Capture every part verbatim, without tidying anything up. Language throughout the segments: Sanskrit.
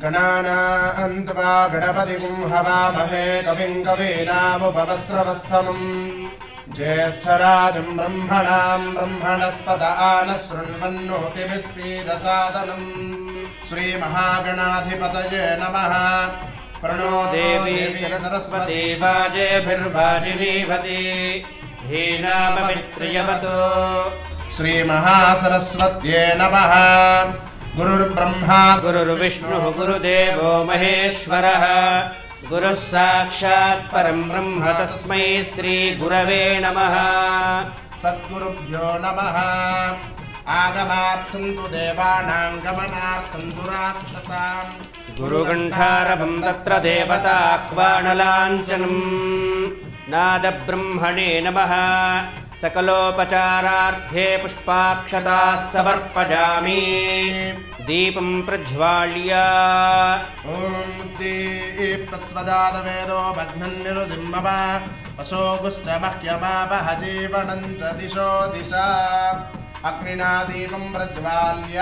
गणानां त्वा गणपतिं हवामहे कविं कवीनामुपमस्रवस्तमम् ज्येष्ठराजं ब्रह्मणां ब्रह्मणस्पत आनः शृण्वन्नोतिभिः सीदसादनम् श्रीमहागणाधिपतये नमः। प्रणो देवी सरस्वती वाजेभिर्वाजिनीवती धीनाममित्र्यवतो श्रीमहासरस्वत्यै नमः। गुरुर्ब्रह्मा गुरुर्विष्णुः गुरुदेवो महेश्वरः गुरुः साक्षात् परं ब्रह्म तस्मै श्रीगुरवे नमः। सद्गुरुभ्यो नमः। आगमार्थं तु देवानां गमनार्थं तु राक्षसाम् गुरुकण्ठारभं तत्र देवताह्वानलाञ्छनम् नादब्रह्मणे नमः। सकलोपचारार्थे पुष्पाक्षताः समर्पयामि दीपं प्रज्वाल्य। ॐ दीपस्वजातवेदो भग्नन्निरुदिम्मव वशोगुष्ठमह्यमापह जीवनं च दिशो दिशा अग्निना दीपं प्रज्वाल्य।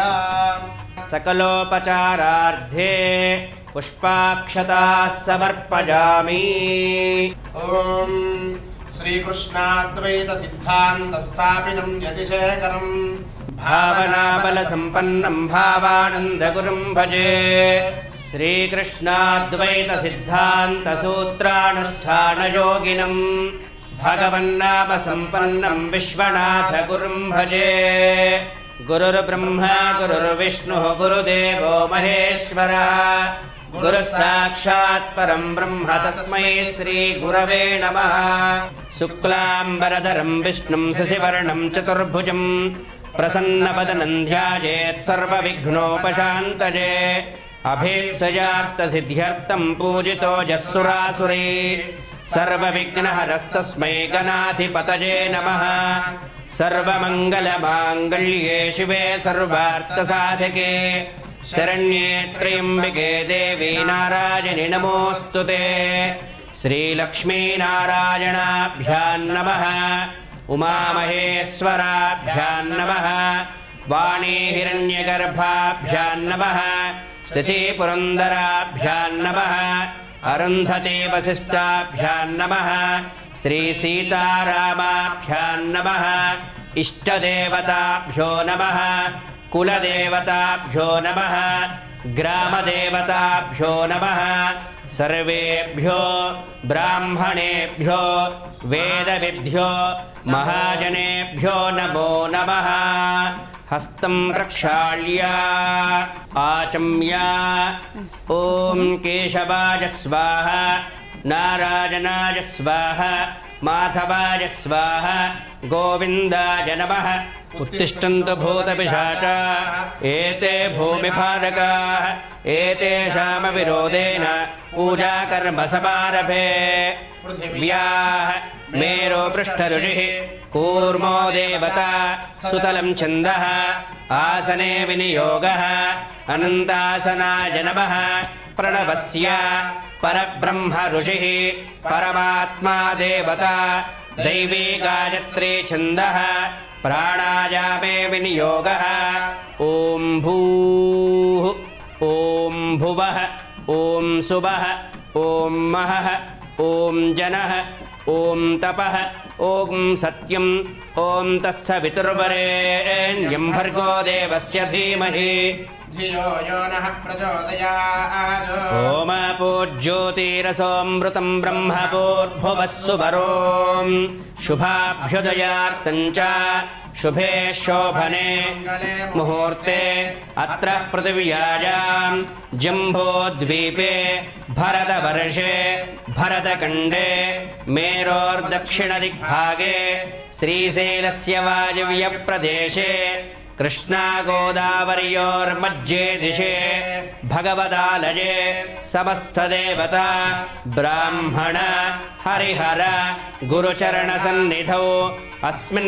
सकलोपचारार्थे पुष्पाक्षताः समर्पयामि। ॐ श्रीकृष्णाद्वैत सिद्धान्तस्थापिनं यतिशेखरं भावनाबलसम्पन्नं भावानन्दगुरुं भजे। श्रीकृष्णाद्वैत सिद्धान्त सूत्रानुष्ठानयोगिनं भगवन्नाम सम्पन्नं विश्वनाथ गुरुं भजे। गुरुर्ब्रह्मा गुरुर्विष्णुः गुरुदेवो महेश्वरः गुरुः साक्षात् परं ब्रह्म तस्मै श्रीगुरवे नमः। शुक्लाम्बरधरं विष्णुं शशिवर्णं चतुर्भुजं प्रसन्नवदनं ध्यायेत् सर्वविघ्नोपशान्तये। अभीप्सयार्थसिद्ध्यर्थं पूजितो यस्सुरासुरै सर्वविघ्नहरस्तस्मै गणाधिपतये नमः। सर्वमङ्गलमाङ्गल्ये शिवे सर्वार्थसाधके शरण्ये त्र्यम्बके देवी नारायणि नमोऽस्तुते। श्रीलक्ष्मीनारायणाभ्यां नमः। उमामहेश्वराभ्यां नमः। वाणी हिरण्यगर्भाभ्यां नमः। शचीपुरन्दराभ्यां नमः। अरुन्धती वसिष्ठाभ्यां नमः। श्रीसीतारामाभ्यां नमः। इष्टदेवताभ्यो नमः। कुलदेवताभ्यो नमः। ग्रामदेवताभ्यो नमः। सर्वेभ्यो ब्राह्मणेभ्यो वेदविद्भ्यो महाजनेभ्यो नमो नमः। हस्तं प्रक्षाल्य आचम्य ॐ केशवाय स्वाहा नारायणाय स्वाहा माधवाय स्वाहा गोविन्दाय नमः। उत्तिष्ठन्तु भूतपिशाचाः एते भूमिभारकाः एतेषामविरोधेन पूजाकर्म समारभे। पृथिव्याः मेरुपृष्ठऋषिः कूर्मो देवता सुतलं छन्दः आसने विनियोगः अनन्तासनाय नमः। प्रणवस्य परब्रह्म ऋषिः परमात्मा देवता दैवी गायत्री छन्दः प्राणायामे विनियोगः। ॐ भूः ॐ भुवः ॐ सुवः ॐ महः ॐ जनः ॐ तपः ॐ सत्यम् ॐ तत्सवितुर्वरेण्यं भर्गो देवस्य धीमहि धियो यो नः प्रचोदयात्। ओमापोज्योतिरसोऽमृतं ब्रह्मपूर्भुवः सुवरों शुभाभ्युदयार्थं च शुभे शोभने मुहूर्ते अत्र पृथिव्यायां जम्बोद्वीपे भरतवर्षे भरतखण्डे मेरोर्दक्षिणदिग्भागे श्रीशैलस्य वायव्यप्रदेशे कृष्णागोदावर्योर्मध्ये दिशे भगवदालये समस्तदेवता ब्राह्मण हरिहर गुरुचरणसन्निधौ अस्मिन्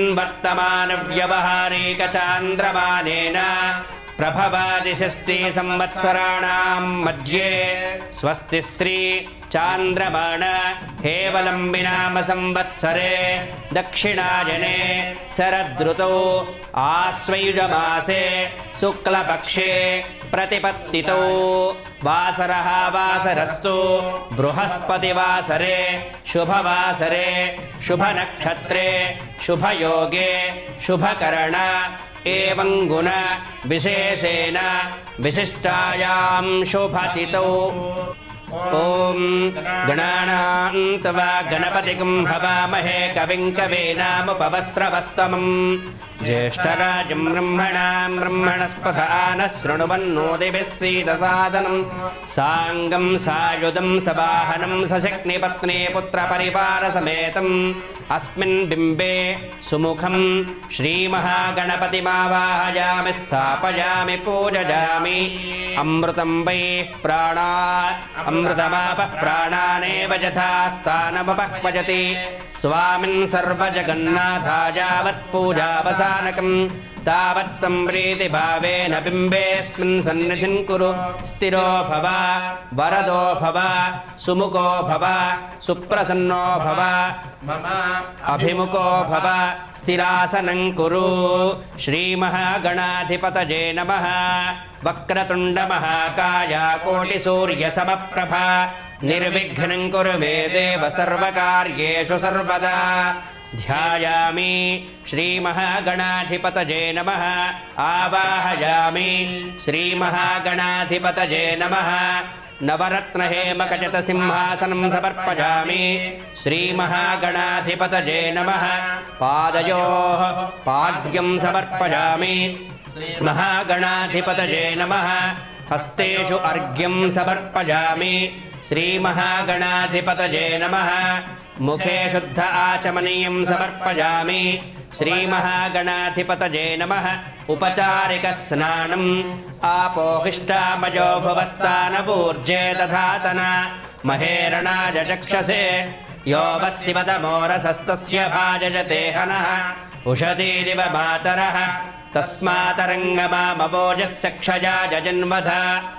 वर्तमानव्यवहारिकचान्द्रमानेन प्रभवादिषष्टि संवत्सराणां मध्ये स्वस्ति श्री चान्द्रमाण हेवलम्बिनाम संवत्सरे दक्षिणायने शरदृतौ आश्वयुजमासे शुक्लपक्षे प्रतिपत्तितौ वासरः वासरस्तु बृहस्पतिवासरे शुभवासरे शुभनक्षत्रे शुभयोगे शुभकरण एवं गुण विशेषेण विशिष्टायां शुभतिथौ ॐ गणानां त्वा गणपतिं हवामहे कविं कवीनामुपवस्रवस्तमम् ज्येष्ठराजं ब्रह्मणां ब्रह्मणस्पथ आनः शृण्वन्नोतिभिः सीदसादनं साङ्गं सायुधं सवाहनं सशक्निपत्नी पुत्रपरिवारसमेतम् अस्मिन् बिम्बे सुमुखं श्रीमहागणपतिमावाहयामि स्थापयामि पूजयामि अमृतं वै प्राणा अमृतमापः प्राणानेव यथा स्थानमुपक्वजति स्वामिन् सर्वजगन्नाथायावत्पूजावसानकम् तावत्तं प्रीतिभावेन बिम्बेऽस्मिन् सन्निधिं कुरु स्थिरो भव वरदो भव सुमुखो भव सुप्रसन्नो भव मम अभिमुखो भव स्थिरासनं कुरु श्रीमहागणाधिपतये नमः वक्रतुण्डमहाकाय कोटिसूर्यसमप्रभा निर्विघ्नं कुरु मे देव सर्वकार्येषु सर्वदा ध्यायामि श्रीमहागणाधिपतये नमः आवाहयामि श्रीमहागणाधिपतये नमः नवरत्नहेमकचतसिंहासनं समर्पयामि श्रीमहागणाधिपतये नमः पादयोः पाद्यं समर्पयामि श्रीमहागणाधिपतये नमः हस्तेषु अर्घ्यं समर्पयामि श्रीमहागणाधिपतये नमः मुखे शुद्ध आचमनीयं समर्पयामि श्रीमहागणाधिपतये नमः उपचारिकस्नानम् आपोहिष्टामयो भुवस्तानपूर्जे दधातन महेरणाय चक्षसे यो वस्यवदमोरसस्तस्य भाजयते हनः उषतीरिव मातरः तस्मातरङ्गमामवोजस्य क्षया जजन्मध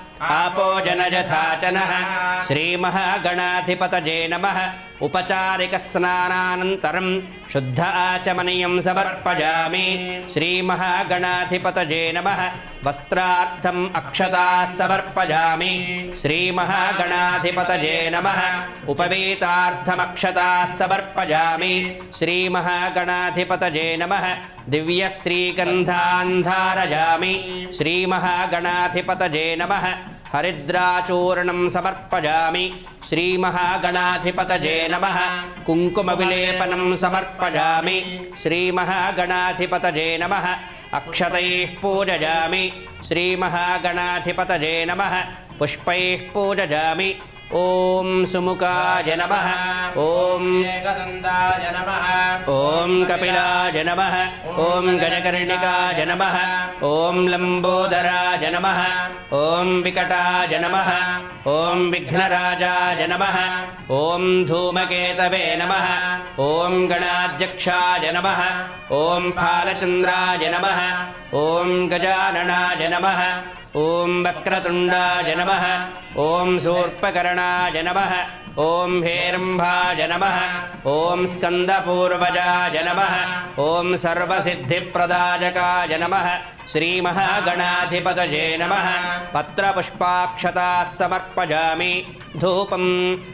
आपोजनयथाचनः श्रीमहागणाधिपतये नमः उपचारिकस्नानानन्तरं शुद्ध आचमनीयं समर्पयामि श्रीमहागणाधिपतये नमः वस्त्रार्थम् अक्षताः समर्पयामि श्रीमहागणाधिपतये नमः उपवीतार्थमक्षताः समर्पयामि श्रीमहागणाधिपतये नमः दिव्यश्रीगन्धान् धारयामि श्रीमहागणाधिपतये नमः हरिद्राचूर्णं समर्पयामि श्रीमहागणाधिपतये नमः कुङ्कुमविलेपनं समर्पयामि श्रीमहागणाधिपतये नमः अक्षतैः पूजयामि श्रीमहागणाधिपतये नमः पुष्पैः पूजयामि ॐ सुमुखाय नमः ॐ एकदन्ताय नमः ॐ कपिलाय नमः ॐ गजकर्णिकाय नमः ॐ लम्बोदराय नमः ॐ विकटाय नमः ॐ विघ्नराजाय नमः ॐ धूमकेतवे नमः ॐ गणाध्यक्षाय नमः ॐ फालचन्द्राय नमः ॐ गजाननाय नमः ॐ वक्रतुण्डाय नमः ॐ शूर्पकर्णाय नमः ॐ हेरम्भाय नमः ॐ स्कन्दपूर्वजाय नमः ॐ सर्वसिद्धिप्रदायकाय नमः श्रीमहागणाधिपतये नमः पत्रपुष्पाक्षताः समर्पयामि धूपम्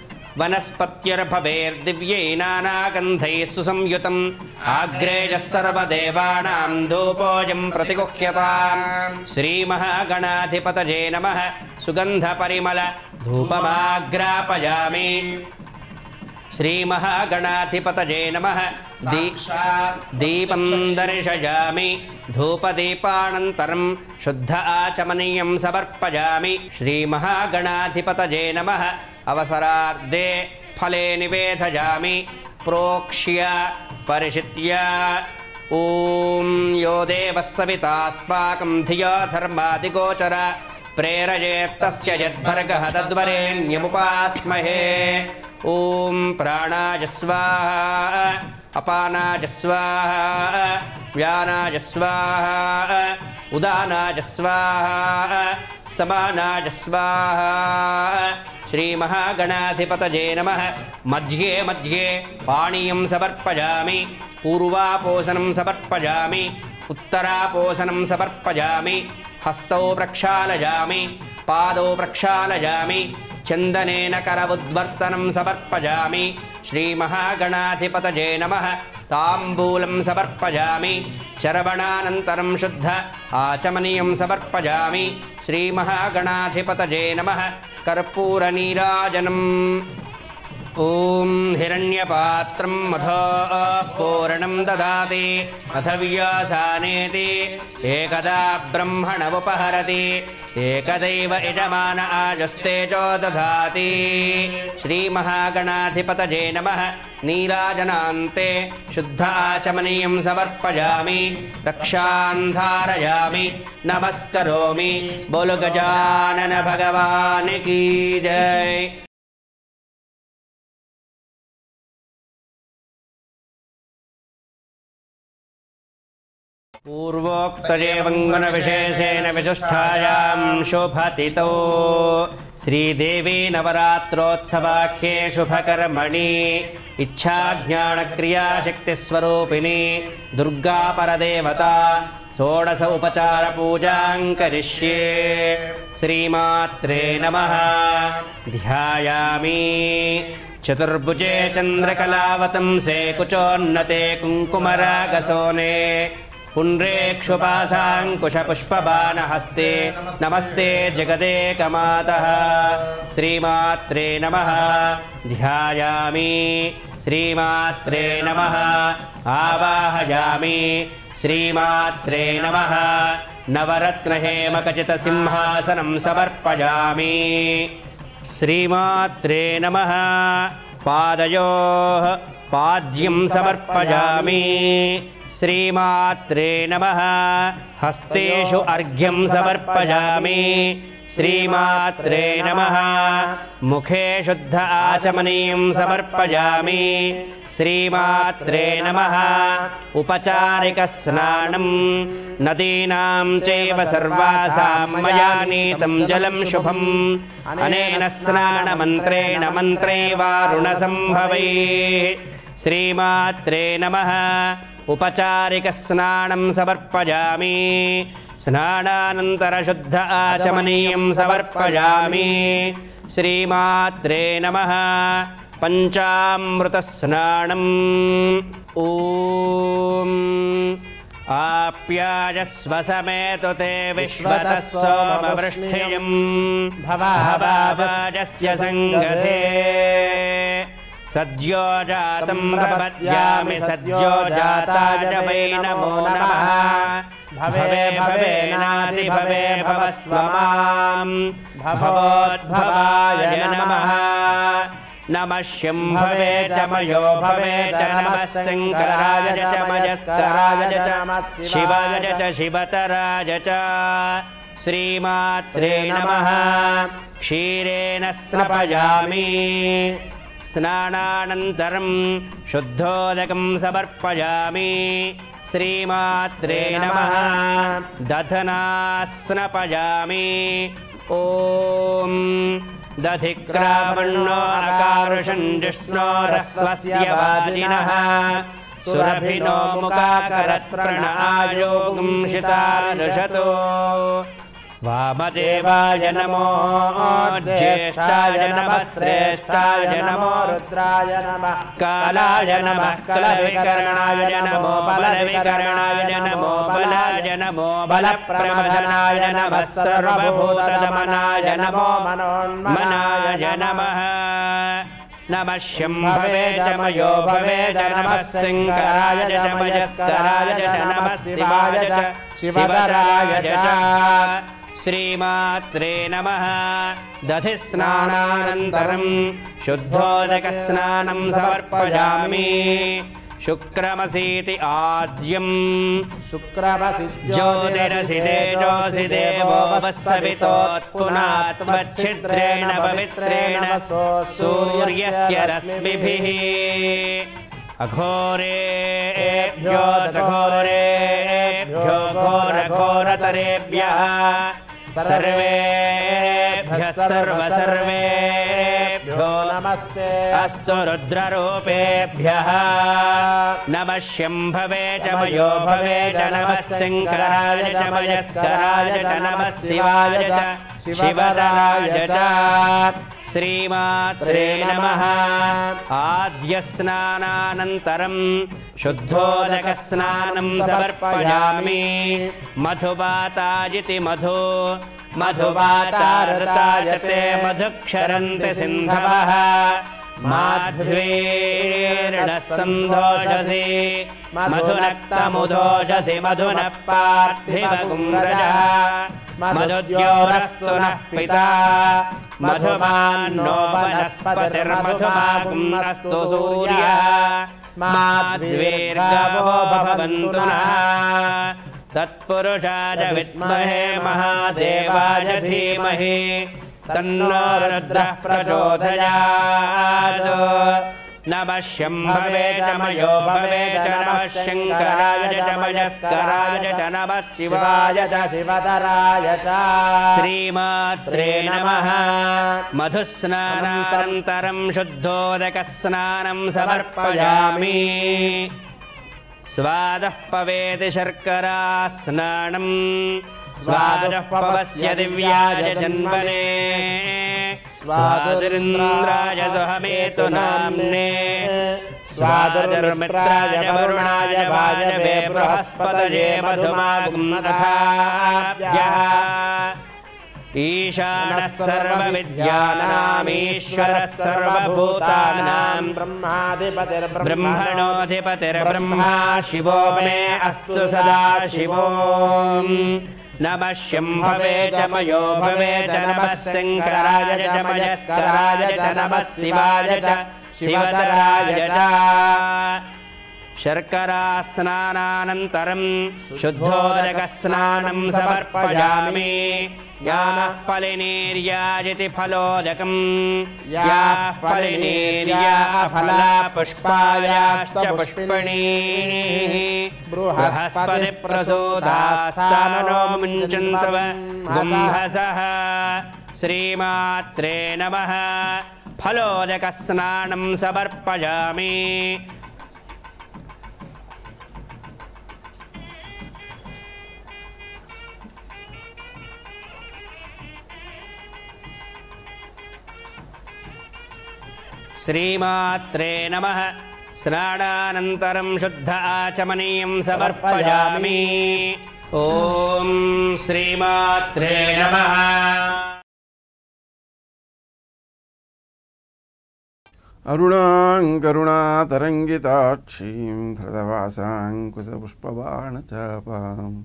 वनस्पत्यर्भवेर्दिव्यै नानागन्धैः सुसंयुतम् आग्रेयः सर्वदेवानां धूपोऽयं प्रतिगुह्यताम् श्रीमहागणाधिपतये नमः सुगन्धपरिमल धूपमाग्रापयामि श्रीमहागणाधिपतये नमः दीपं दर्शयामि धूपदीपानन्तरं शुद्ध आचमनीयं समर्पयामि श्रीमहागणाधिपतये नमः अवसरार्धे फले निवेदयामि प्रोक्ष्य परिचित्य ॐ यो देवः सवितास्माकं धिया धर्मादिगोचर प्रेरयेत्तस्य यद्भर्गः तद्वरेण्यमुपास्महे ॐ प्राणाय स्वाहा अपानाय स्वाहा व्यानाय स्वाहा उदानाय स्वाहा समानाय स्वाहा श्रीमहागणाधिपतये नमः मध्ये मध्ये पाणीयं समर्पयामि पूर्वापोषणं समर्पयामि उत्तरापोषणं समर्पयामि हस्तौ प्रक्षालयामि पादौ प्रक्षालयामि चन्दनेन करवुद्वर्तनं समर्पयामि श्रीमहागणाधिपतये नमः ताम्बूलं समर्पयामि चरवणानन्तरं शुद्ध आचमनीयं समर्पयामि श्रीमहागणाधिपतये नमः कर्पूरनीराजनम् ॐ हिरण्यपात्रं मधोः पूर्णं ददाति अथ व्यासानेति एकदा ब्रह्मणमुपहरति एकदैव यजमान आजस्तेजो दधाति श्रीमहागणाधिपतये नमः नीराजनान्ते शुद्ध आचमनीयं समर्पयामि रक्षां धारयामि नमस्करोमि बोलो गजानन भगवान् की जय। पूर्वोक्तजेवङ्गुणविशेषेण विशिष्टायां शुभतिथौ श्रीदेवी नवरात्रोत्सवाख्ये शुभकर्मणि इच्छाज्ञानक्रियाशक्तिस्वरूपिणी दुर्गापरदेवता षोडश उपचारपूजां करिष्ये श्रीमात्रे नमः। ध्यायामि चतुर्भुजे चन्द्रकलावतंसे कुचोन्नते कुङ्कुमरागसोने पुण्ड्रेक्षुपाशाङ्कुशपुष्पबाणहस्ते नमस्ते जगदेकमातः श्रीमात्रे नमः। ध्यायामि श्रीमात्रे नमः आवाहयामि श्रीमात्रे नमः। नवरत्नहेमखचितसिंहासनं समर्पयामि श्रीमात्रे नमः। पादयोः पाद्यं समर्पयामि श्रीमात्रे नमः। हस्तेषु अर्घ्यं समर्पयामि श्रीमात्रे नमः। मुखे शुद्ध आचमनीयं समर्पयामि श्रीमात्रे नमः। उपचारिकस्नानं नदीनां चैव सर्वासां मया नीतं जलं शुभम् अनेन स्नानमन्त्रेण मन्त्रैवारुणसम्भवैः श्रीमात्रे नमः। उपचारिकस्नानं समर्पयामि स्नानानन्तरशुद्ध आचमनीयं समर्पयामि श्रीमात्रे नमः। पञ्चामृतस्नानम् ॐ आप्यायस्व समेतु ते विश्वतः सोमवृष्टियं भवाजस्य सङ्गते सद्यो जातं प्रपद्यामि सद्यो जाताय वै नमो नमः। भवे भवेनाति भवे भवस्व मां भवोद्भवाय नमः। नमः शम्भवे च मयो भवे च नमः शङ्कराय च मयस्कराय च शिवाय च शिवतराय च श्रीमात्रे नमः। क्षीरेण स्नपयामि स्नानानन्तरं शुद्धोदकं समर्पयामि श्रीमात्रे नमः। दधना स्नपयामि ॐ दधिक्रावण्णो अकारुषं जिष्णोरस्वस्य वाजिनः सुरभिनो मुखाकरत्प्रणआयोगं शितारुषतो वामदेवाय नमो ज्येष्ठाय नमः श्रेष्ठाय नमो रुद्राय नमः कालाय नमः कलविकरणाय नमो बलविकरणाय नमो बलाय नमो बलप्रमदनाय नमः सर्वभूतदमनाय नमो मनोन्मनाय नमः। नमः शम्भवे च मयो भवे च नमः शङ्कराय च मयस्कराय च नमः शिवाय च शिवतराय च श्रीमात्रे नमः। दधिस्नानानन्तरं शुद्धोदकस्नानं समर्पयामि शुक्रमसीति आद्यं शुक्रमसि ज्योतिरसि तेजोसि देवो वस्सवितोत्पुनात्वच्छिद्रेण पवित्रेण सूर्यस्य रश्मिभिः अघोरेभ्यो घोरेभ्यो घोरघोरतरेभ्यः सर्वेभ्यः सर्वसर्वेभ्यो तुभ्यो नमस्ते अस्तु रुद्ररूपेभ्यः नमः शम्भवे च मयो भवे च नमः शङ्कराय च मयस्कराय च नमः शिवाय च शिवतराय च श्रीमात्रे नमः आद्यस्नानानन्तरं शुद्धोदकस्नानं समर्पयामि मधुवातायति मधु मधुवातारतायते मधुक्षरन्ति सिन्धवः माध्वीर्णः सन्दोषसि मधुनक्तमुदोषसि मधुनः पार्थिवकुम्रजः मधुद्योरस्तु नः पिता मधुमान्नो वनस्पतिर्मधुमागुम्नस्तु सूर्यः माध्वीर्गावो भवन्तु नः तत्पुरुषाय विद्महे महादेवाय धीमहि तन्नो रुद्रः प्रचोदयात् नमः शम्भवे च मयो भवे च नमः शङ्कराय च मयस्कराय च नमः शिवाय च शिवतराय च श्रीमात्रे नमः मधुस्नानानन्तरं शुद्धोदकस्नानं समर्पयामि स्वादः पवेति शर्करा स्नानं स्वादः पवस्य दिव्याय जन्मने स्वादुरिन्द्राय सुहमेतु नाम्ने स्वादुर्मित्राय वरुणाय वायवे बृहस्पतये मधुमागुम्नथाभ्यः ईशानः सर्वविद्यानामीश्वरः सर्वभूतानां ब्रह्मणोऽधिपतिर्ब्रह्मा शिवो मे अस्तु सदा शिवो नमः शम्भवे च मयो भवे च नमः शङ्कराय च मयस्कराय च नमः शिवाय च शिवतराय च शर्करा स्नानानन्तरं शुद्धोदकस्नानं समर्पयामि याः फलिनीर्यायति फलोदकं याः फलिनीर्या फला पुष्पायाश्च पुष्पिणीः बृहस्पतिप्रसूतास्तानो मुञ्चन्तव गुम्भसः श्रीमात्रे नमः फलोदकस्नानं समर्पयामि श्रीमात्रे नमः स्नानानन्तरं शुद्ध आचमनीयं समर्पयामि ॐ श्रीमात्रे नमः अरुणां करुणातरङ्गिताक्षीं धृतवासाङ्कुशपुष्पबाणचापाम्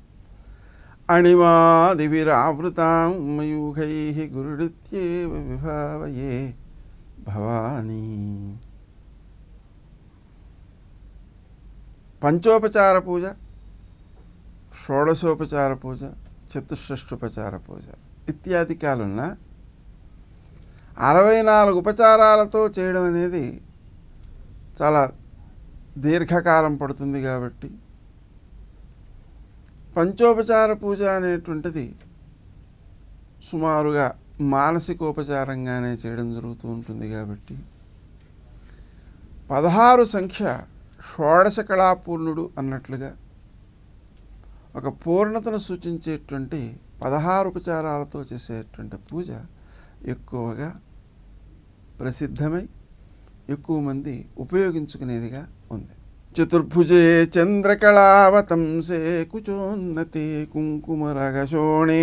अणिमादिभिरावृतां मयूखैः गुरुरित्येव विभावये भवानी पंचोपचार पूज షోడశోపచార పూజ చతుషష్ఠోపచార పూజ ఇత్యాది కాలున్న అరవై నాలుగు ఉపచారాలతో చేయడం అనేది చాలా దీర్ఘకాలం పడుతుంది కాబట్టి పంచోపచార పూజ అనేటువంటిది సుమారుగా మానసికోపచారంగానే చేయడం జరుగుతూ ఉంటుంది కాబట్టి పదహారు సంఖ్య షోడశ కళాపూర్ణుడు అన్నట్లుగా ఒక పూర్ణతను సూచించేటువంటి పదహారు ఉపచారాలతో చేసేటువంటి పూజ ఎక్కువగా ప్రసిద్ధమై ఎక్కువ మంది ఉపయోగించుకునేదిగా ఉంది. చతుర్భుజే చంద్రకళావతంసే కుచోన్నతే కుంకుమరగశోణే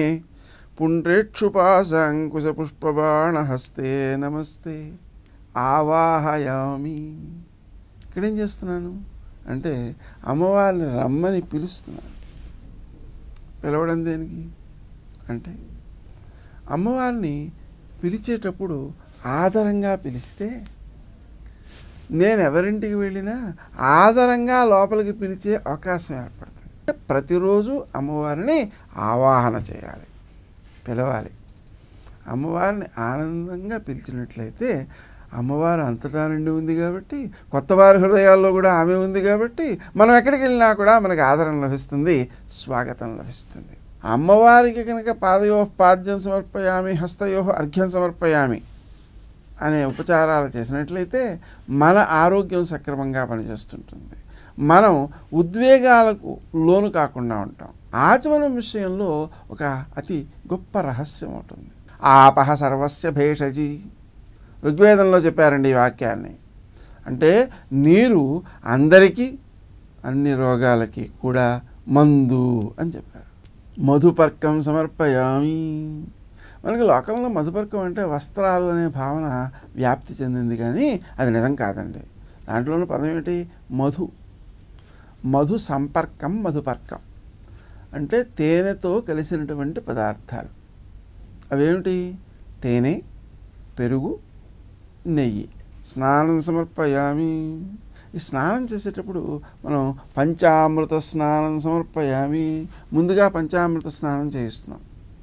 పుండ్రేక్షుపాశాంకుశపుష్పబాణహస్తే నమస్తే ఆవాహయామి. ఇక్కడేం చేస్తున్నాను అంటే అమ్మవారిని రమ్మని పిలుస్తున్నాను. పిలవడం దేనికి అంటే అమ్మవారిని పిలిచేటప్పుడు ఆదరంగా పిలిస్తే నేను ఎవరింటికి వెళ్ళినా ఆదరంగా లోపలికి పిలిచే అవకాశం ఏర్పడుతుంది. ప్రతిరోజు అమ్మవారిని ఆవాహన చేయాలి, పిలవాలి. అమ్మవారిని ఆనందంగా పిలిచినట్లయితే అమ్మవారు అంతటా నుండి ఉంది కాబట్టి కొత్త వారి హృదయాల్లో కూడా ఆమె ఉంది కాబట్టి మనం ఎక్కడికి వెళ్ళినా కూడా మనకు ఆదరణ లభిస్తుంది, స్వాగతం లభిస్తుంది. అమ్మవారికి కనుక పాదయో పాద్యం సమర్పయామి, హస్తయో అర్ఘ్యం సమర్పయామి అనే ఉపచారాలు చేసినట్లయితే మన ఆరోగ్యం సక్రమంగా పనిచేస్తుంటుంది. మనం ఉద్వేగాలకు లోను కాకుండా ఉంటాం. ఆచమనం విషయంలో ఒక అతి గొప్ప రహస్యం ఉంటుంది. ఆపహ సర్వస్య భేషజీ, ఋగ్వేదంలో చెప్పారండి ఈ వాక్యాన్ని. అంటే నీరు అందరికీ అన్ని రోగాలకి కూడా మందు అని చెప్పారు. మధుపర్కం సమర్పయామి. మనకి లోకంలో మధుపర్కం అంటే వస్త్రాలు అనే భావన వ్యాప్తి చెందింది, కానీ అది నిజం కాదండి. దాంట్లోని పదం ఏమిటి? మధు. మధు సంపర్కం మధుపర్కం అంటే తేనెతో కలిసినటువంటి పదార్థాలు. అవేమిటి? తేనె, పెరుగు, నెయ్యి. స్నానం సమర్పయామి. ఈ స్నానం చేసేటప్పుడు మనం పంచామృత స్నానం సమర్పయామి. ముందుగా పంచామృత స్నానం చేయిస్తున్నాం.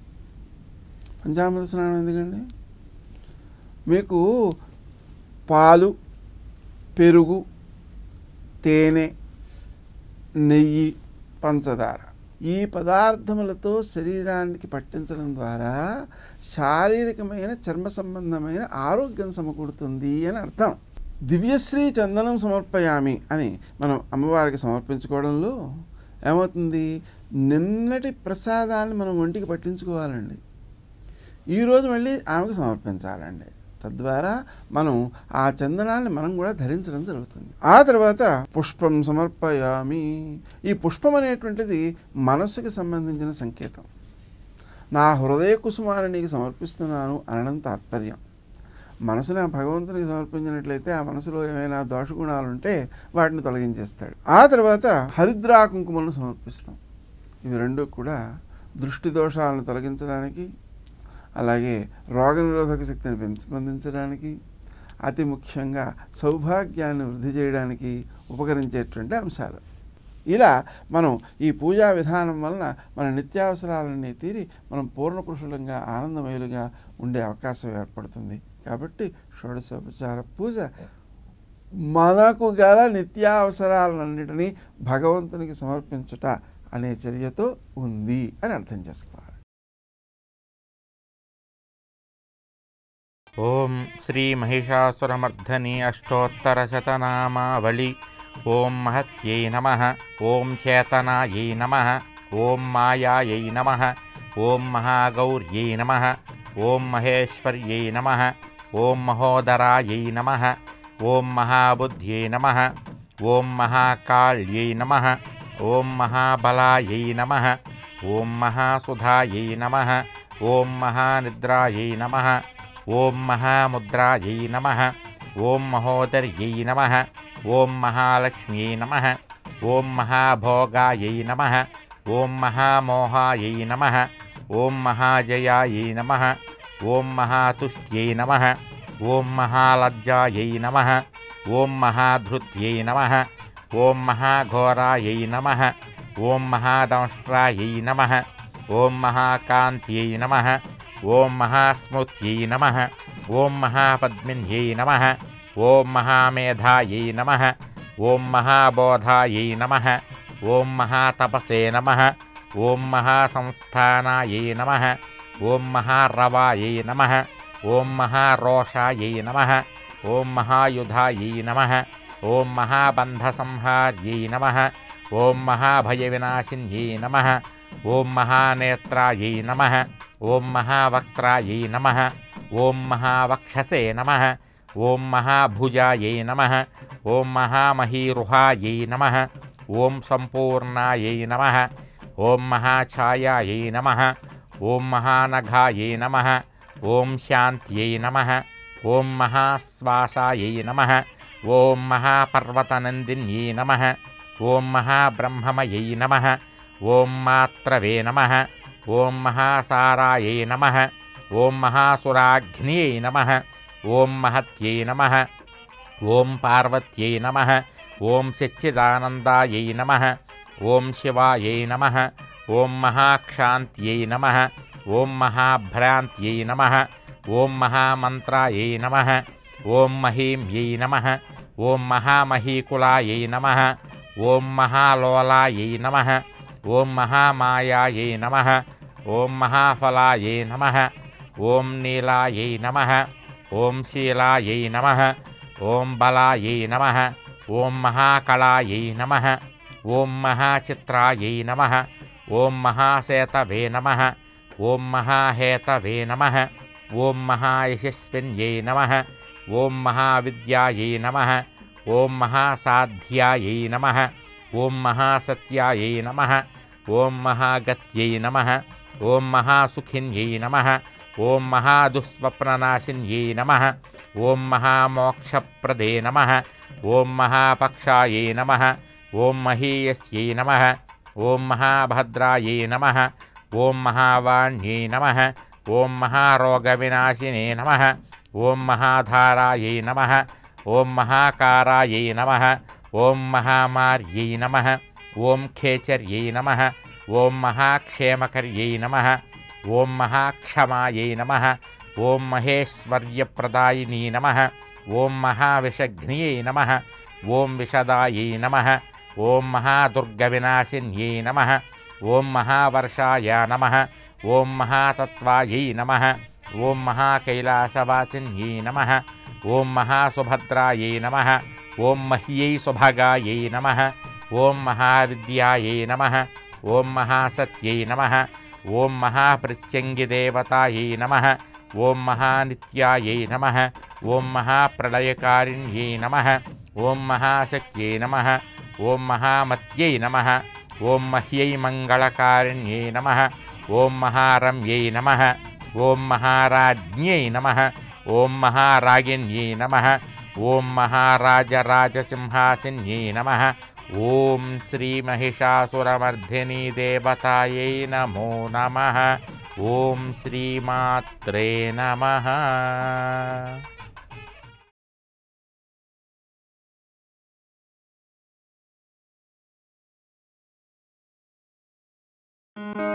పంచామృత స్నానం ఎందుకండి? మీకు పాలు, పెరుగు, తేనె, నెయ్యి, పంచదార ఈ పదార్థములతో శరీరానికి పట్టించడం ద్వారా శారీరకమైన చర్మ సంబంధమైన ఆరోగ్యం సమకూడుతుంది అని అర్థం. దివ్యశ్రీ చందనం సమర్పయామి అని మనం అమ్మవారికి సమర్పించుకోవడంలో ఏమవుతుంది? నిన్నటి ప్రసాదాన్ని మనం ఒంటికి పట్టించుకోవాలండి. ఈరోజు మళ్ళీ ఆమెకు సమర్పించాలండి. తద్వారా మనం ఆ చందనాన్ని మనం కూడా ధరించడం జరుగుతుంది. ఆ తర్వాత పుష్పం సమర్పయామి. ఈ పుష్పం అనేటువంటిది మనస్సుకి సంబంధించిన సంకేతం. నా హృదయ కుసుమాన్ని నీకు సమర్పిస్తున్నాను అనడం తాత్పర్యం. మనసుని ఆ భగవంతునికి సమర్పించినట్లయితే ఆ మనసులో ఏమైనా దోషగుణాలు ఉంటే వాటిని తొలగించేస్తాడు. ఆ తర్వాత హరిద్రా కుంకుమలను సమర్పిస్తాం. ఇవి రెండు కూడా దృష్టి దోషాలను తొలగించడానికి, అలాగే రోగనిరోధక శక్తిని పెంపొందించడానికి, అతి ముఖ్యంగా సౌభాగ్యాన్ని వృద్ధి చేయడానికి ఉపకరించేటువంటి అంశాలు. ఇలా మనం ఈ పూజా విధానం వలన మన నిత్యావసరాలన్నీ తీరి మనం పూర్ణపురుషులంగా ఆనందమయులుగా ఉండే అవకాశం ఏర్పడుతుంది. కాబట్టి షోడశోపచార పూజ మనకు గల నిత్యావసరాలన్నిటినీ భగవంతునికి సమర్పించుట అనే చర్యతో ఉంది అని అర్థం చేసుకోవాలి. ఓం శ్రీ మహిషాసురమర్ధని అష్టోత్తరశతనామావళి. ఓం మహత్యై నమః. ఓం చేతనాయై నమః. ఓం మాయాయై నమః. ఓం మహాగౌర్యై నమః. ఓం మహేశ్వర్యై నమః. ఓం మహోదరాయై నమః. ఓం మహాబుద్ధ్యై నమః. ఓం మహాకాళ్యై నమః. ఓం మహాబలాయై నమః. ఓం మహాసుధాయై నమః. ఓం మహానిద్రాయై నమః. ఓం మహాముద్రాయై నమః. ఓం మహోదర్యై నమః. ఓం మహాలక్ష్మ్యై నమః. ఓం మహాభోగాయై నమః. ఓం మహామోహాయై నమః. ఓం మహాజయాయై నమః. ఓం మహాతుష్ట్యై నమః. ఓం మహాలజ్జాయై నమః. ఓం మహాధృత్యై నమః. ఓం మహాఘోరాయై నమః. ఓం మహాదంష్ట్రాయై నమః. ఓం మహాకాంత్యై నమః. ఓం మహాస్మృత్యై నమః. ఓం మహాపద్మిన్యై నమః. ఓం మహామేధాయై నమః. ఓం మహాబోధాయై నమః. ఓం మహాతపసే నమః. ఓం మహాసంస్థానాయై నమః. ఓం మహారవాయై నమః. ఓం మహారోషాయై నమః. ఓం మహాయుధాయై నమః. ఓం మహాబంధసంహార్యై నమః. ఓం మహాభయవినాశిన్యై నమః. ఓం మహానేత్రాయై నమః. ఓం మహావక్త్రాయై నమః. ఓం మహావక్షసే నమః. ఓం మహాభుజాయై నమః. ఓం మహామహీరుహాయై నమః. ఓం సంపూర్ణాయై నమః. ఓం మహాఛాయాయై నమః. ఓం మహానఘాయై నమః. ఓం శాంత్యై నమః. ఓం మహాశ్వాసాయై నమః. ఓం మహాపర్వతనందిన్యై నమః. ఓం మహాబ్రహ్మమయై నమః. ఓం మాత్రవే నమః. ఓం మహాసారాయై నమః. ఓం మహాసురాగ్న్యై నమః. ఓం మహత్యై నమః. ఓం పార్వత్యై నమః. ఓం సచ్చిదానందాయై నమః. ఓం శివాయై నమః. ఓం మహాక్షాంత్యై నమః. ఓం మహాభ్రాంత్యై నమః. ఓం మహామంత్రాయై నమః. ఓం మహీమ్యై నమః. ఓం మహామహీకులాయై నమః. ఓం మహాలోలాయై నమః. ఓం మహామాయాయై నమః. ఓం మహాఫలాయై నమః. ఓం నీలాయై నమః. ఓం శీలాయై నమః ఓం బలాయై నమః ఓం మహాకళాయై నమః ఓం మహాచిత్రాయై నమః ఓం మహాసేతవే నమః ఓం మహాహేతవే నమః ఓం మహాయశస్విన్యై నమః ఓం మహావిద్యాయై నమః ఓం మహాసాధ్యాయై నమః ఓం మహాసత్యాయై నమః ఓం మహాగత్యై నమః ఓం మహాసుఖిన్యై నమః ఓం మహాదుస్వప్ననాశిన్యై నమః ఓం మహామోక్షప్రదే నమః ఓం మహాపక్షాయై నమః ఓం మహీయస్యై నమః ఓం మహాభద్రాయై నమః ఓం మహావాణ్యై నమః ఓం మహారోగవినాశినే నమః ఓం మహాధారాయై నమః ఓం మహాకారాయై నమః ఓం మహామార్యై నమః ఓం ఖేచర్యై నమః ఓం మహాక్షేమకర్యై నమః ఓం మహాక్షమాయై నమః ఓం మహేశ్వర్యప్రదాయిని నమః ఓం మహావిషఘ్నియై నమః ఓం విషదాయై నమః ఓం మహాదుర్గవినాశిన్యై నమః ఓం మహావర్షాయ నమః ఓం మహాతత్వాయై నమః ఓం మహాకైలాసవాసిన్యై నమః ఓం మహాసుభద్రాయై నమః ఓం మహ్యై సుభగాయై నమః ఓం మహావిద్యాయై నమః ఓం మహాసత్యై నమః ఓం మహాప్రత్యంగిదేవతాయై నమః ఓం మహానిత్యాయై నమః ఓం మహాప్రళయకారిణ్యై నమః ఓం మహాశక్త్యై నమః ఓం మహామత్యై నమః ఓం మహ్యై మంగళకారిణ్యై నమః ఓం మహారమ్యై నమః ఓం మహారాజ్ఞై నమః ఓం మహారాగిణ్యై నమః ఓం మహారాజరాజసింహాసిన్యై నమః ఓం శ్రీమహిషాసురమర్ధినీ దేవతాయై నమో నమః ఓం శ్రీమాత్రే నమః. Thank you.